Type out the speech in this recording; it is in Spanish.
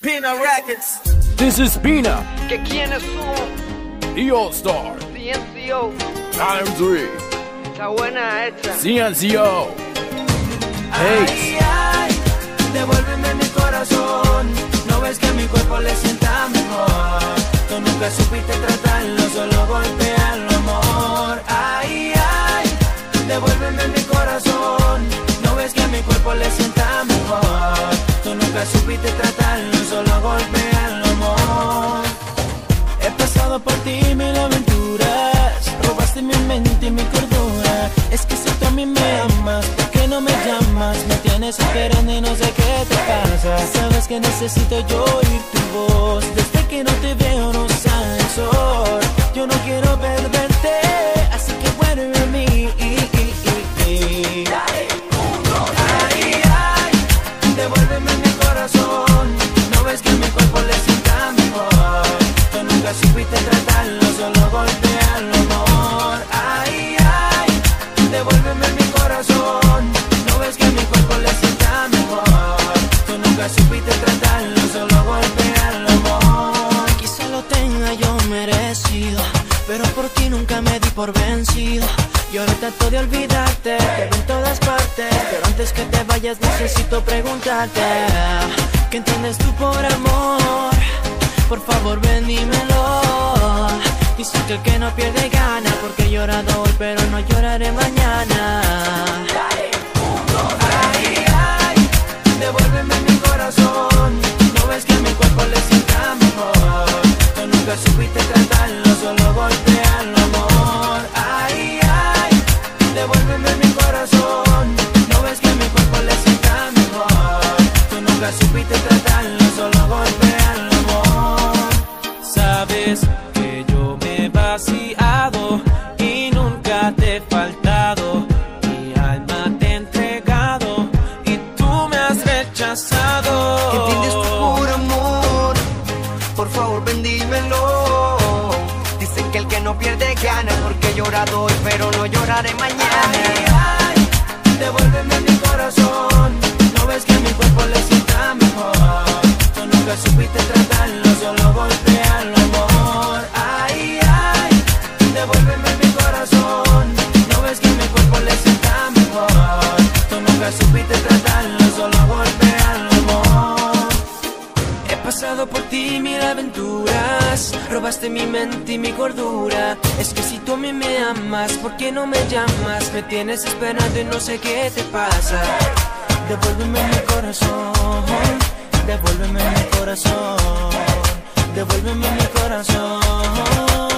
Pina Records. This is Pina, ¿Que quiénes son? the All-Star, CNCO. Time 3, Está buena esta. CNCO. Ay, ay, devuélveme mi corazón. No ves que a mi cuerpo le sienta mejor. Tú nunca supiste tratarlo, solo golpearlo, amor. Ay, ay, devuélveme mi corazón. No ves que a mi cuerpo le sienta mejor. Tú nunca supiste tratarlo, solo golpearlo, amor. He pasado por ti mil aventuras. Robaste mi mente y mi cordura. Es que si tú a mí me amas, ¿por qué no me llamas? Me tienes esperando y no sé qué te pasa. Sabes que necesito yo oír tu voz. Desde que no te veo no sale el sol. Yo no quiero perderte, así que vuelve a mí. Ay, ay, devuélveme mi corazón. No ves que mi cuerpo le sienta mejor. Tú nunca supiste tratarlo, solo golpearlo, amor. Ay, ay, devuélveme mi corazón. No ves que mi cuerpo le sienta mejor. Tú nunca supiste tratarlo, solo golpearlo, amor. Quizá lo tenga yo merecido, pero por ti nunca me di por vencido. Yo ahora trato de olvidarte, te veo en todas partes, pero antes que te vayas necesito preguntarte, ¿qué entiendes tú por amor? Por favor ven dímelo. Dicen que el que no pierde gana, porque he llorado hoy pero no lloraré mañana. Ay, ay, devuélveme mi corazón. No ves que a mi cuerpo le sienta mejor. Tú nunca supiste tratarlo, solo golpearlo, amor. Ay, ay, devuélveme mi corazón. No ves que a mi cuerpo le sienta mejor. Tú nunca supiste tratarlo, solo golpearlo, amor. Sabes que yo me he vaciado y nunca te he faltado. Mi alma te he entregado y tú me has rechazado. ¿Qué entiendes tú por amor? Por favor bendímelo. Dicen que el que no pierde gana, porque he llorado hoy pero no lloraré mañana. Ay, ay, devuélveme mi corazón. No ves que a mi cuerpo le sienta mejor. Tú nunca supiste tratarlo, solo golpearlo, amor. Ay, ay, devuélveme mi corazón. No ves que a mi cuerpo le sienta mejor. Tú nunca supiste tratarlo, solo golpearlo, amor. He pasado por ti mil aventuras. Robaste mi mente y mi cordura. Es que si tú a mí me amas, ¿por qué no me llamas? Me tienes esperando y no sé qué te pasa. Devuélveme mi corazón. Devuélveme mi corazón. Devuélveme mi corazón.